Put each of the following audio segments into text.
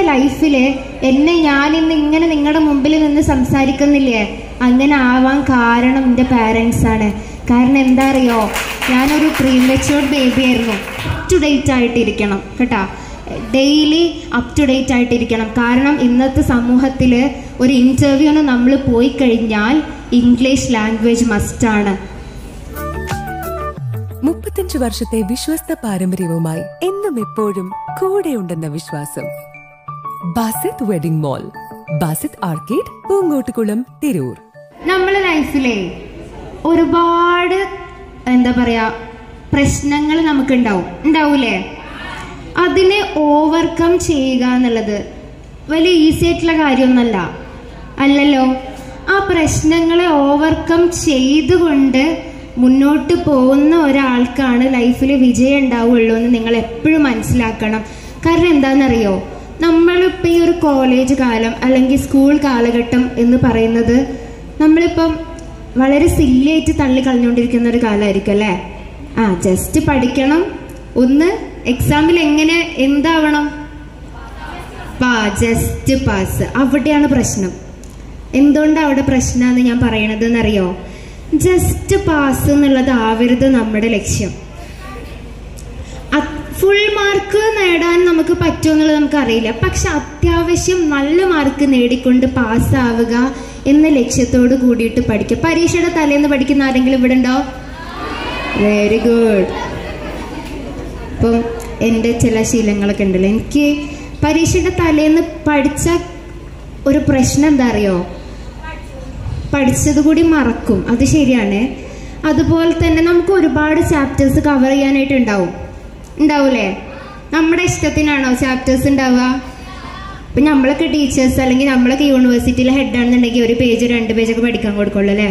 ലൈഫില് ഞാനിന്ന് ഇങ്ങനെ നിങ്ങളുടെ മുമ്പിൽ നിന്ന് സംസാരിക്കുന്നില്ലേ, അങ്ങനെ ആവാൻ കാരണം എൻ്റെ പാരൻസ് ആണ്. കാരണം എന്താ അറിയോ, ഞാനൊരു പ്രീമെച്യൂർഡ് ബേബി ആയിരുന്നു. അപ് ടു ഡേറ്റ് ആയിട്ടിരിക്കണം കേട്ടോ, ഡെയിലി അപ് ടു ഡേറ്റ് ആയിട്ടിരിക്കണം. കാരണം ഇന്നത്തെ സമൂഹത്തിൽ ഒരു ഇൻ്റർവ്യൂവിന് നമ്മൾ പോയി കഴിഞ്ഞാൽ ഇംഗ്ലീഷ് ലാംഗ്വേജ് മസ്റ്റാണ്. 35 വർഷത്തെ വിശ്വസ്ത പാരമ്പര്യവുമായി എന്നും എപ്പോഴും കൂടെയുണ്ടെന്ന വിശ്വാസം. Basith wedding mall, Basith arcade, Poongottukulam, Tirur. നമ്മളെ ലൈഫിലെ ഒരുപാട് എന്താ പറയാ പ്രശ്നങ്ങൾ നമുക്ക് ഉണ്ടാവൂലേ? അതിനെ ഓവർകം ചെയ്യുക എന്നുള്ളത് വലിയ ഈസി ആയിട്ടുള്ള കാര്യമൊന്നല്ല, അല്ലല്ലോ. ആ പ്രശ്നങ്ങളെ ഓവർകം ചെയ്തുകൊണ്ട് മുന്നോട്ട് പോകുന്ന ഒരാൾക്കാണ് ലൈഫിൽ വിജയം ഉണ്ടാവുള്ളൂ എന്ന് നിങ്ങൾ എപ്പോഴും മനസ്സിലാക്കണം. കാരണം എന്താണെന്നറിയോ, നമ്മളിപ്പോൾ ഈ ഒരു കോളേജ് കാലം അല്ലെങ്കിൽ സ്കൂൾ കാലഘട്ടം എന്ന് പറയുന്നത് നമ്മളിപ്പം വളരെ സില്ലിയായിട്ട് തള്ളിക്കളഞ്ഞുകൊണ്ടിരിക്കുന്ന ഒരു കാലമായിരിക്കും അല്ലേ. ജസ്റ്റ് പഠിക്കണം, ഒന്ന് എക്സാമിൽ എങ്ങനെ എന്താവണം, ജസ്റ്റ് പാസ്. അവിടെയാണ് പ്രശ്നം. എന്തുകൊണ്ടാണ് അവിടെ പ്രശ്നമെന്ന് ഞാൻ പറയണത് എന്നറിയോ? ജസ്റ്റ് പാസ് എന്നുള്ളത് ആവരുത് നമ്മുടെ ലക്ഷ്യം. ഫുൾ മാർക്ക് നേടാൻ നമുക്ക് പറ്റുമെന്നുള്ളത് നമുക്കറിയില്ല, പക്ഷെ അത്യാവശ്യം നല്ല മാർക്ക് നേടിക്കൊണ്ട് പാസ്സാവുക എന്ന ലക്ഷ്യത്തോട് കൂടിയിട്ട് പഠിക്കുക. പരീക്ഷയുടെ തലേന്ന് പഠിക്കുന്ന ആരെങ്കിലും ഇവിടെ ഉണ്ടോ? Very good. ഇപ്പം എൻ്റെ ചില ശീലങ്ങളൊക്കെ ഉണ്ടല്ലോ. എനിക്ക് പരീക്ഷയുടെ തലേന്ന് പഠിച്ച ഒരു പ്രശ്നം എന്താ അറിയോ, പഠിച്ചത് കൂടി മറക്കും. അത് ശരിയാണ്. അതുപോലെ തന്നെ നമുക്ക് ഒരുപാട് ചാപ്റ്റേഴ്സ് കവർ ചെയ്യാനായിട്ട് ഉണ്ടാവൂലേ? നമ്മുടെ ഇഷ്ടത്തിനാണോ ചാപ്റ്റേഴ്സ് ഉണ്ടാവുക? ഇപ്പം നമ്മളൊക്കെ ടീച്ചേഴ്സ് അല്ലെങ്കിൽ നമ്മളൊക്കെ യൂണിവേഴ്സിറ്റിയിലെ ഹെഡാണെന്നുണ്ടെങ്കിൽ ഒരു പേജ് 2 പേജൊക്കെ പഠിക്കാൻ കൊടുക്കുള്ളൂ അല്ലേ?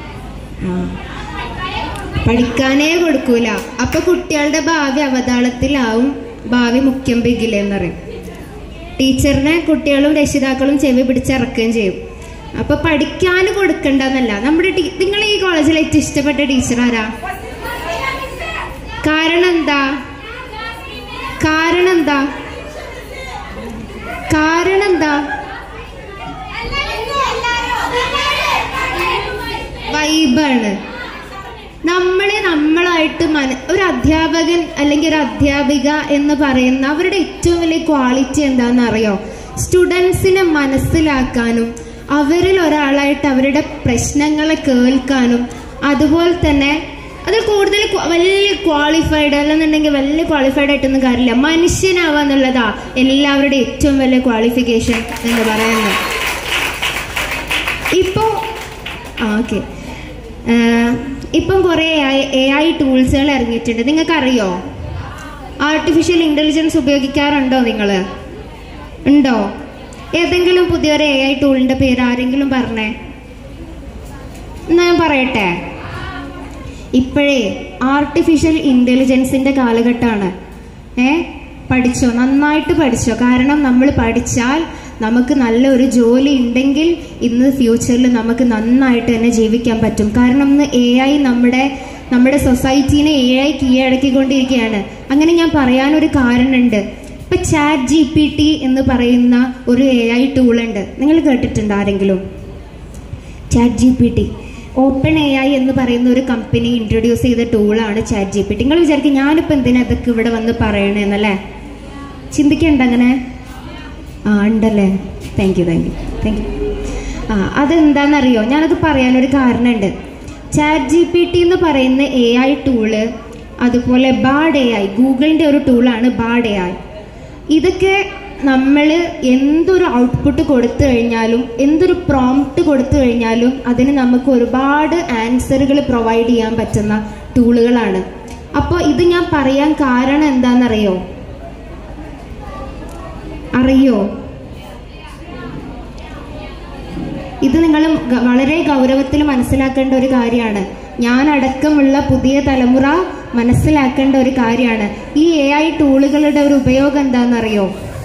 പഠിക്കാനേ കൊടുക്കൂല. അപ്പൊ കുട്ടികളുടെ ഭാവി അവതാളത്തിലാവും. ഭാവി മുഖ്യം ബിഗിലെന്ന് പറയും. ടീച്ചറിനെ കുട്ടികളും രക്ഷിതാക്കളും ചെവി പിടിച്ചിറക്കുകയും ചെയ്യും. അപ്പൊ പഠിക്കാൻ കൊടുക്കണ്ടെന്നല്ല. നമ്മുടെ നിങ്ങൾ ഈ കോളേജിൽ ഏറ്റവും ഇഷ്ടപ്പെട്ട ടീച്ചർ ആരാ? കാരണം എന്താ? വൈബാണ്. നമ്മളായിട്ട് ഒരു അധ്യാപകൻ അല്ലെങ്കിൽ ഒരു അധ്യാപിക എന്ന് പറയുന്ന അവരുടെ ഏറ്റവും വലിയ ക്വാളിറ്റി എന്താണെന്ന് അറിയോ? സ്റ്റുഡൻസിനെ മനസ്സിലാക്കാനും അവരിൽ ഒരാളായിട്ട് അവരുടെ പ്രശ്നങ്ങളെ കേൾക്കാനും അതുപോലെ തന്നെ അത് കൂടുതൽ വലിയ ക്വാളിഫൈഡ് അല്ലെന്നുണ്ടെങ്കിൽ വലിയ ക്വാളിഫൈഡ് ആയിട്ടൊന്നും കാര്യമില്ല, മനുഷ്യനാവുക എന്നുള്ളതാ എല്ലാവരുടെ ഏറ്റവും വലിയ ക്വാളിഫിക്കേഷൻ എന്ന് പറയുന്നത്. ഇപ്പം കുറേ AI ടൂൾസുകൾ ഇറങ്ങിയിട്ടുണ്ട്. നിങ്ങൾക്കറിയോ? ആർട്ടിഫിഷ്യൽ ഇൻ്റലിജൻസ് ഉപയോഗിക്കാറുണ്ടോ? നിങ്ങൾ ഉണ്ടോ? ഏതെങ്കിലും പുതിയൊരു AI ടൂളിൻ്റെ പേര് ആരെങ്കിലും പറഞ്ഞേ? എന്നാ ഞാൻ പറയട്ടെ. ഇപ്പോഴേ ആർട്ടിഫിഷ്യൽ ഇൻ്റലിജൻസിൻ്റെ കാലഘട്ടമാണ്. പഠിച്ചോ, നന്നായിട്ട് പഠിച്ചോ. കാരണം നമ്മൾ പഠിച്ചാൽ നമുക്ക് നല്ലൊരു ജോലി ഉണ്ടെങ്കിൽ ഇന്ന് ഫ്യൂച്ചറിൽ നമുക്ക് നന്നായിട്ട് തന്നെ ജീവിക്കാൻ പറ്റും. കാരണം ഇന്ന് AI നമ്മുടെ സൊസൈറ്റീനെ AI കീഴടക്കിക്കൊണ്ടിരിക്കുകയാണ്. അങ്ങനെ ഞാൻ പറയാനൊരു കാരണമുണ്ട്. ഇപ്പം ChatGPT എന്ന് പറയുന്ന ഒരു AI ടൂളുണ്ട്. നിങ്ങൾ കേട്ടിട്ടുണ്ടോ ആരെങ്കിലും? ChatGPT OpenAI എന്ന് പറയുന്ന ഒരു കമ്പനി ഇൻട്രൊഡ്യൂസ് ചെയ്ത ടൂളാണ് ChatGPT. നിങ്ങൾ വിചാരിക്കും ഞാനിപ്പോൾ എന്തിനാ അതൊക്കെ ഇവിടെ വന്ന് പറയണേന്നല്ലേ? ചിന്തിക്കണ്ട അങ്ങനെ? ഉണ്ടല്ലേ? Thank you. അതെന്താണെന്നറിയോ? ഞാനത് പറയാനൊരു കാരണമുണ്ട്. ChatGPT എന്ന് പറയുന്ന AI ടൂള്, അതുപോലെ Bard AI, ഗൂഗിളിൻ്റെ ഒരു ടൂളാണ് Bard AI. ഇതൊക്കെ നമ്മൾ എന്തൊരു ഔട്ട്പുട്ട് കൊടുത്തു കഴിഞ്ഞാലും എന്തൊരു പ്രോംപ്റ്റ് കൊടുത്തു കഴിഞ്ഞാലും അതിന് നമുക്ക് ഒരുപാട് ആൻസറുകൾ പ്രൊവൈഡ് ചെയ്യാൻ പറ്റുന്ന ടൂളുകളാണ്. അപ്പോൾ ഇത് ഞാൻ പറയാൻ കാരണം എന്താണെന്നറിയോ? ഇത് നിങ്ങൾ വളരെ ഗൗരവത്തിൽ മനസ്സിലാക്കേണ്ട ഒരു കാര്യമാണ്. ഞാനടക്കമുള്ള പുതിയ തലമുറ മനസ്സിലാക്കേണ്ട ഒരു കാര്യമാണ്. ഈ AI ടൂളുകളുടെ ഒരു ഉപയോഗം എന്താണെന്നറിയോ?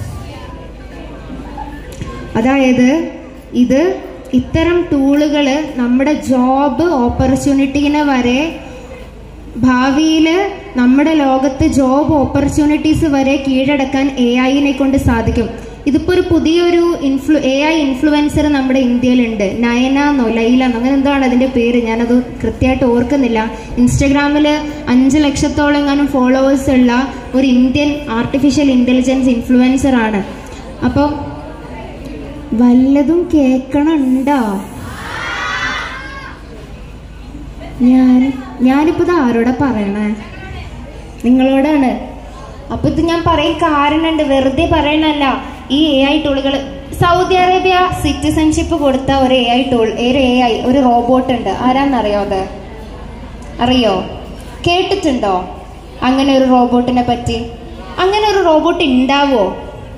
അതായത് ഇത്തരം ടൂളുകൾ നമ്മുടെ ജോബ് ഓപ്പർച്യൂണിറ്റീനെ വരെ, ഭാവിയിൽ നമ്മുടെ ലോകത്ത് ജോബ് ഓപ്പർച്യൂണിറ്റീസ് വരെ കീഴടക്കാൻ AIനെ കൊണ്ട് സാധിക്കും. ഇതിപ്പോൾ ഒരു പുതിയൊരു AI ഇൻഫ്ലുവൻസർ നമ്മുടെ ഇന്ത്യയിലുണ്ട്. ലൈല അങ്ങനെ എന്താണ് അതിൻ്റെ പേര്, ഞാനത് കൃത്യമായിട്ട് ഓർക്കുന്നില്ല. ഇൻസ്റ്റഗ്രാമിൽ 5 ലക്ഷത്തോളം എങ്ങാനും ഫോളോവേഴ്സ് ഉള്ള ഒരു ഇന്ത്യൻ ആർട്ടിഫിഷ്യൽ ഇൻ്റലിജൻസ് ഇൻഫ്ലുവൻസർ ആണ്. അപ്പം വല്ലതും കേൾക്കണുണ്ടോ? ഞാനിപ്പോൾ ഇത് ആരോടാ പറയണേ? നിങ്ങളോടാണ്. അപ്പോൾ ഇത് ഞാൻ പറയും കാരണമുണ്ട്, വെറുതെ പറയണല്ല. ഈ AI ടൂളുകൾ, സൗദി അറേബ്യ സിറ്റിസൺഷിപ്പ് കൊടുത്ത ഒരു AI ടൂൾ, ഒരു റോബോട്ട് ഉണ്ട്. ആരാന്നറിയോ? അത് അറിയോ? കേട്ടിട്ടുണ്ടോ അങ്ങനെ ഒരു റോബോട്ടിനെ പറ്റി? അങ്ങനെ ഒരു റോബോട്ട് ഉണ്ടാവോ?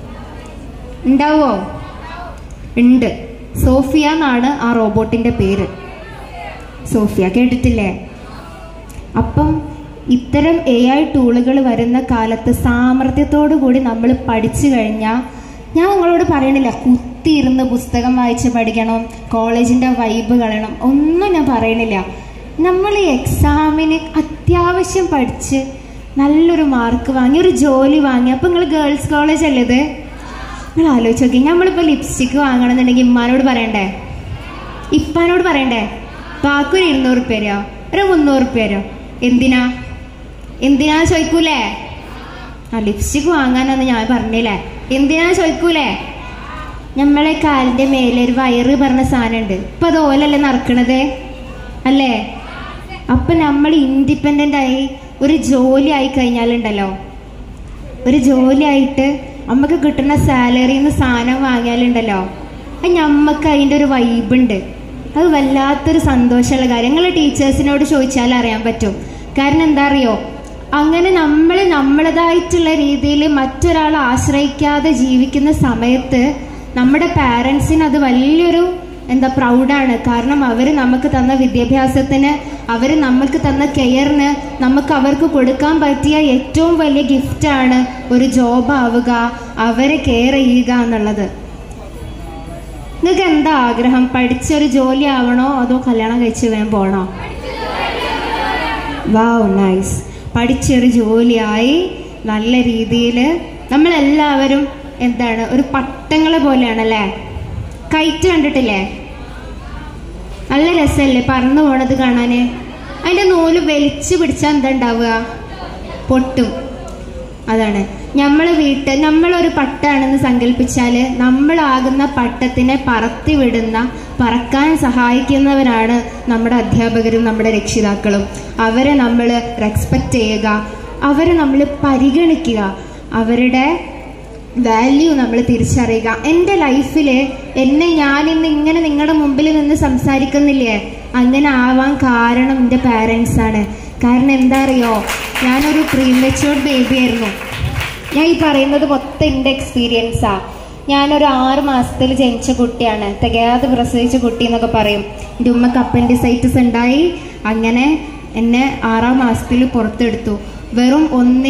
ഉണ്ട്. സോഫിയ എന്നാണ് ആ റോബോട്ടിൻ്റെ പേര്. സോഫിയ കേട്ടിട്ടില്ലേ? അപ്പം ഇത്തരം AI ടൂളുകൾ വരുന്ന കാലത്ത് സാമർഥ്യത്തോടു കൂടി നമ്മൾ പഠിച്ചു കഴിഞ്ഞാൽ, ഞാൻ നിങ്ങളോട് പറയണില്ല കുത്തിയിരുന്ന് പുസ്തകം വായിച്ച് പഠിക്കണം, കോളേജിൻ്റെ വൈബ് കളയണം, ഒന്നും ഞാൻ പറയണില്ല. നമ്മൾ ഈ എക്സാമിന് അത്യാവശ്യം പഠിച്ച് നല്ലൊരു മാർക്ക് വാങ്ങി ഒരു ജോലി വാങ്ങി, അപ്പം നിങ്ങൾ ഗേൾസ് കോളേജ് അല്ലേ ഇത്? നിങ്ങൾ ആലോചിച്ച് നോക്കി, നമ്മളിപ്പോൾ ലിപ്സ്റ്റിക്ക് വാങ്ങണമെന്നുണ്ടെങ്കിൽ ഇമ്മാനോട് പറയണ്ടേ, ഇപ്പാനോട് പറയണ്ടേ? ബാക്കി ഒരു 200 രൂപയോ ഒരു 300 രൂപയോ? എന്തിനാ ചോദിക്കൂലേ? ലിപ്സ്റ്റിക്ക് വാങ്ങാനൊന്ന് ഞാൻ പറഞ്ഞില്ലേ, എന്തിനാ ചോദിക്കൂലേ? നമ്മളെ കാലിൻ്റെ മേലെ ഒരു വയറ് പറഞ്ഞ സാധനമുണ്ട്, ഇപ്പം അത് ഓലല്ലേ നടക്കണത് അല്ലേ? അപ്പം നമ്മൾ ഇൻഡിപെൻഡൻ്റ് ആയി ഒരു ജോലി ആയി കഴിഞ്ഞാലുണ്ടല്ലോ, ഒരു ജോലി ആയിട്ട് നമുക്ക് കിട്ടുന്ന സാലറിയിൽ നിന്ന് സാധനം വാങ്ങിയാലുണ്ടല്ലോ, അത് നമുക്ക് അതിൻ്റെ ഒരു വൈബുണ്ട്. അത് വല്ലാത്തൊരു സന്തോഷമുള്ള കാര്യം. നിങ്ങൾ ടീച്ചേഴ്സിനോട് ചോദിച്ചാൽ അറിയാൻ പറ്റും. കാരണം എന്താ അറിയോ, അങ്ങനെ നമ്മൾ നമ്മളതായിട്ടുള്ള രീതിയിൽ മറ്റൊരാളെ ആശ്രയിക്കാതെ ജീവിക്കുന്ന സമയത്ത് നമ്മുടെ പാരൻസിന് അത് വലിയൊരു പ്രൗഡാണ്. കാരണം അവർ നമുക്ക് തന്ന വിദ്യാഭ്യാസത്തിന്, അവർ നമുക്ക് തന്ന കെയറിന് നമുക്ക് അവർക്ക് കൊടുക്കാൻ പറ്റിയ ഏറ്റവും വലിയ ഗിഫ്റ്റാണ് ഒരു ജോബ് ആവുക, അവരെ കെയർ ചെയ്യുക എന്നുള്ളത്. നിങ്ങൾക്ക് എന്താ ആഗ്രഹം? പഠിച്ചൊരു ജോലി ആവണോ അതോ കല്യാണം കഴിച്ച് വേഗം പോകണോ? Wow, nice. പഠിച്ചൊരു ജോലിയായി നല്ല രീതിയിൽ നമ്മളെല്ലാവരും ഒരു പട്ടങ്ങളെ പോലെയാണല്ലേ? കൈറ്റ് കണ്ടിട്ടില്ലേ? നല്ല രസമല്ലേ പറന്നു പോണത് കാണാൻ? അതിൻ്റെ നൂല് വലിച്ചു പിടിച്ചാൽ എന്താ ഉണ്ടാവുക? പൊട്ടും. അതാണ് നമ്മളൊരു പട്ടാണെന്ന് സങ്കല്പിച്ചാൽ നമ്മളാകുന്ന പട്ടത്തിനെ പറക്കാൻ സഹായിക്കുന്നവരാണ് നമ്മുടെ അധ്യാപകരും നമ്മുടെ രക്ഷിതാക്കളും. അവരെ നമ്മൾ റെസ്പെക്റ്റ് ചെയ്യുക, അവരെ നമ്മൾ പരിഗണിക്കുക, അവരുടെ വാല്യൂ നമ്മൾ തിരിച്ചറിയുക. എൻ്റെ ലൈഫിൽ ഞാനിന്ന് ഇങ്ങനെ നിങ്ങളുടെ മുമ്പിൽ നിന്ന് സംസാരിക്കുന്നില്ലേ, അങ്ങനെ ആവാൻ കാരണം എൻ്റെ പാരൻസാണ്. കാരണം എന്താ അറിയോ, ഞാനൊരു പ്രീമെച്യൂർഡ് ബേബി ആയിരുന്നു. ഞാൻ ഈ പറയുന്നത് മൊത്തം എൻ്റെ എക്സ്പീരിയൻസാണ്. ഞാനൊരു 6 മാസത്തിൽ ജനിച്ച കുട്ടിയാണ്, തികയാതെ പ്രസവിച്ച കുട്ടി എന്നൊക്കെ പറയും. എൻ്റെ ഉമ്മക്ക് അപ്പൻഡിസൈറ്റിസ് ഉണ്ടായി. അങ്ങനെ എന്നെ 6-ാം മാസത്തിൽ പുറത്തെടുത്തു. വെറും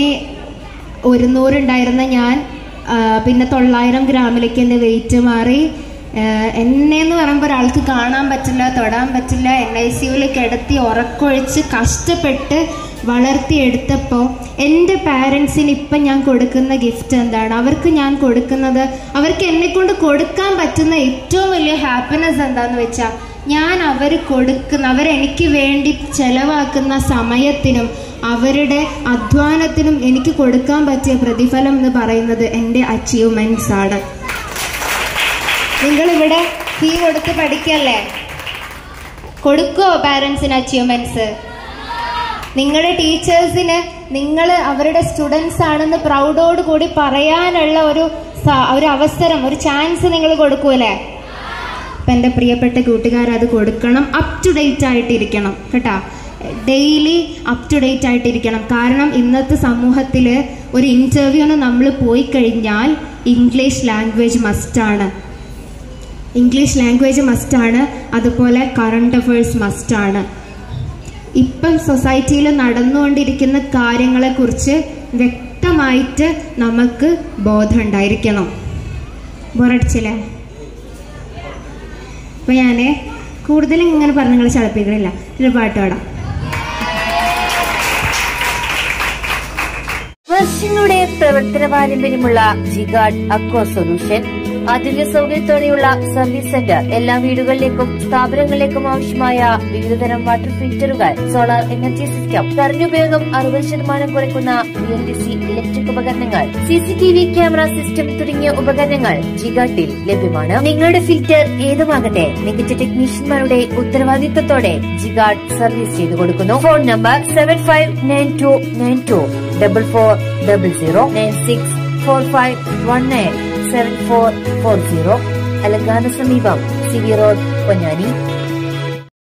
100 ഉണ്ടായിരുന്ന ഞാൻ പിന്നെ 900 ഗ്രാമിലേക്ക് എൻ്റെ വെയിറ്റ് മാറി. എന്നെന്ന് പറയുമ്പോൾ ഒരാൾക്ക് കാണാൻ പറ്റില്ല, തൊടാൻ പറ്റില്ല. NICUവിൽ കിടത്തി ഉറക്കൊഴിച്ച് കഷ്ടപ്പെട്ട് വളർത്തിയെടുത്തപ്പോൾ എൻ്റെ പാരൻസിന് ഇപ്പം ഞാൻ കൊടുക്കുന്ന ഗിഫ്റ്റ് എന്താണ്? അവർക്ക് ഞാൻ കൊടുക്കുന്നത്, അവർക്ക് എന്നെക്കൊണ്ട് കൊടുക്കാൻ പറ്റുന്ന ഏറ്റവും വലിയ ഹാപ്പിനെസ് എന്താണെന്ന് വെച്ചാൽ, ഞാൻ അവരെനിക്ക് വേണ്ടി ചെലവാക്കുന്ന സമയത്തിനും അവരുടെ അധ്വാനത്തിനും എനിക്ക് കൊടുക്കാൻ പറ്റിയ പ്രതിഫലം എന്ന് പറയുന്നത് എൻ്റെ അച്ചീവ്മെൻറ്റ്സ് ആണ്. നിങ്ങളിവിടെ ഫീ കൊടുത്ത് പഠിക്കല്ലേ? കൊടുക്കുമോ പാരൻസിന് അച്ചീവ്മെൻറ്റ്സ്? നിങ്ങളുടെ ടീച്ചേഴ്സിന് നിങ്ങൾ അവരുടെ സ്റ്റുഡൻസ് ആണെന്ന് പ്രൗഡോട് കൂടി പറയാനുള്ള ഒരു അവസരം, ഒരു ചാൻസ് നിങ്ങൾ കൊടുക്കൂലേ? അപ്പം എൻ്റെ പ്രിയപ്പെട്ട കൂട്ടുകാർ അത് കൊടുക്കണം. അപ് ടു ഡേറ്റ് ആയിട്ടിരിക്കണം കേട്ടോ. ഡെയിലി അപ് ടു ഡേറ്റ് ആയിട്ടിരിക്കണം. കാരണം ഇന്നത്തെ സമൂഹത്തിൽ ഒരു ഇൻ്റർവ്യൂവിന് നമ്മൾ പോയി കഴിഞ്ഞാൽ ഇംഗ്ലീഷ് ലാംഗ്വേജ് മസ്റ്റാണ്. അതുപോലെ കറണ്ട് അഫയേഴ്സ് മസ്റ്റാണ്. ഇപ്പം സൊസൈറ്റിയിൽ നടന്നുകൊണ്ടിരിക്കുന്ന കാര്യങ്ങളെക്കുറിച്ച് വ്യക്തമായിട്ട് നമുക്ക് ബോധമുണ്ടായിരിക്കണം. ബോറടിച്ചില്ലേ? അപ്പോൾ ഞാൻ കൂടുതലും ഇങ്ങനെ പറഞ്ഞ് നിങ്ങൾ ചടപ്പിക്കണില്ല. ഒരു പാട്ട് പാടാം. വർഷങ്ങളുടെ പ്രവർത്തന പാരമ്പര്യമുള്ള ജിഗാർഡ് അക്വ സൊല്യൂഷൻ ആധുനിക സൗകര്യത്തോടെയുള്ള സർവീസ് സെന്റർ എല്ലാ വീടുകളിലേക്കും സ്ഥാപനങ്ങളിലേക്കും ആവശ്യമായ വിവിധതരം വാട്ടർ ഫിൽറ്ററുകൾ, സോളാർ എനർജി സിസ്റ്റം, കറന്റ് ഉപയോഗം 60% കുറയ്ക്കുന്ന BLDC ഇലക്ട്രിക് ഉപകരണങ്ങൾ, CCTV ക്യാമറ സിസ്റ്റം തുടങ്ങിയ ഉപകരണങ്ങൾ ജിഗാർഡിൽ ലഭ്യമാണ്. നിങ്ങളുടെ ഫിൽറ്റർ ഏതുമാകട്ടെ മികച്ച ടെക്നീഷ്യന്മാരുടെ ഉത്തരവാദിത്തത്തോടെ ജിഗാർഡ് സർവീസ് ചെയ്തു കൊടുക്കുന്നു. Phone number 7592924400 9645197440. അലങ്കാന സമീപം CV റോഡ്, പൊന്നാനി.